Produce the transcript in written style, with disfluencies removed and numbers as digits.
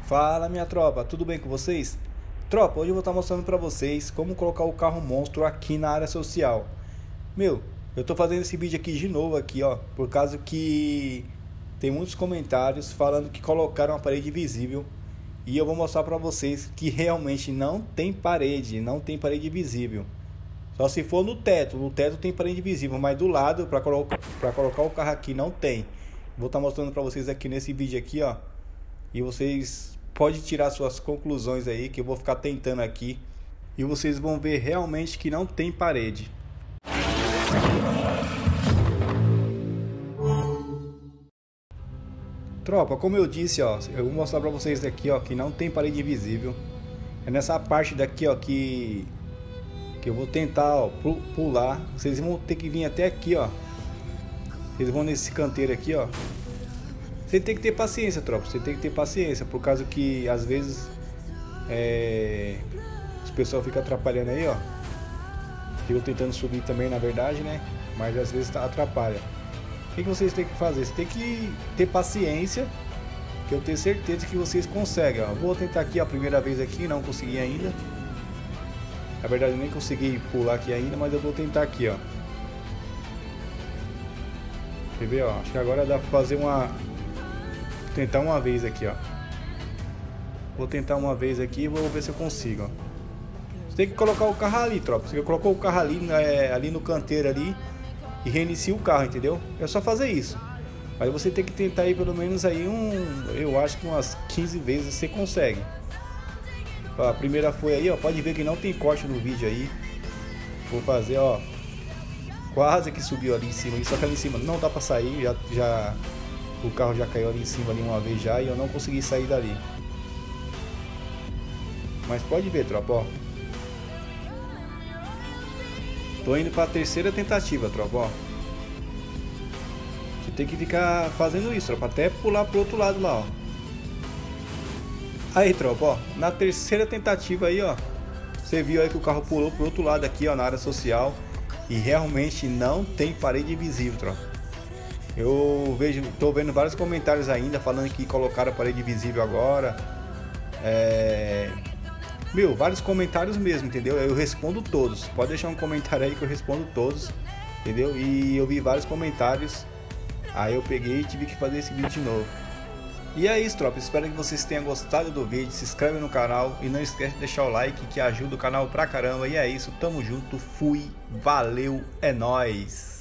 Fala minha tropa, tudo bem com vocês? Tropa, hoje eu vou estar mostrando pra vocês como colocar o carro monstro aqui na área social. Eu tô fazendo esse vídeo aqui de novo aqui, ó, por causa que tem muitos comentários falando que colocaram uma parede visível e eu vou mostrar pra vocês que realmente não tem parede visível. Só se for no teto tem parede visível, mas do lado pra colocar o carro aqui não tem. Vou estar mostrando pra vocês aqui nesse vídeo aqui, ó. E vocês podem tirar suas conclusões aí, que eu vou ficar tentando aqui. E vocês vão ver realmente que não tem parede. Tropa, como eu disse, ó, eu vou mostrar pra vocês aqui, ó, que não tem parede visível. É nessa parte daqui, ó, que eu vou tentar, ó, pular. Vocês vão ter que vir até aqui, ó. Vocês vão nesse canteiro aqui, ó. Você tem que ter paciência, tropa. Você tem que ter paciência, por causa que às vezes os pessoal fica atrapalhando aí, ó. Eu tentando subir também, na verdade, né? Mas às vezes atrapalha. O que vocês têm que fazer? Você tem que ter paciência, que eu tenho certeza que vocês conseguem, ó. Vou tentar aqui a primeira vez aqui, não consegui ainda. Na verdade eu nem consegui pular aqui ainda, mas eu vou tentar aqui, ó. Quer ver, ó? Acho que agora dá pra fazer tentar uma vez aqui, ó. Vou tentar uma vez aqui e vou ver se eu consigo, ó. Você tem que colocar o carro ali, tropa. Você colocou o carro ali, ali no canteiro ali e reinicia o carro, entendeu? É só fazer isso. Aí você tem que tentar aí pelo menos aí eu acho que umas 15 vezes você consegue. Ó, a primeira foi aí, ó. Pode ver que não tem corte no vídeo aí. Vou fazer, ó. Quase que subiu ali em cima. Só que ali em cima não dá pra sair. O carro já caiu ali em cima ali uma vez já e eu não consegui sair dali. Mas pode ver, tropa, ó. Tô indo pra terceira tentativa, tropa, ó. Você tem que ficar fazendo isso, tropa, até pular pro outro lado lá, ó. Aí, tropa, ó. Na terceira tentativa aí, ó. Você viu aí que o carro pulou pro outro lado aqui, ó, na área social. E realmente não tem parede visível, tropa. Tô vendo vários comentários ainda falando que colocaram a parede visível agora. Vários comentários mesmo, entendeu? Eu respondo todos. Pode deixar um comentário aí que eu respondo todos, entendeu? E eu vi vários comentários. Aí eu peguei e tive que fazer esse vídeo de novo. E é isso, tropa. Espero que vocês tenham gostado do vídeo. Se inscreve no canal e não esquece de deixar o like, que ajuda o canal pra caramba. E é isso, tamo junto, fui, valeu, é nóis!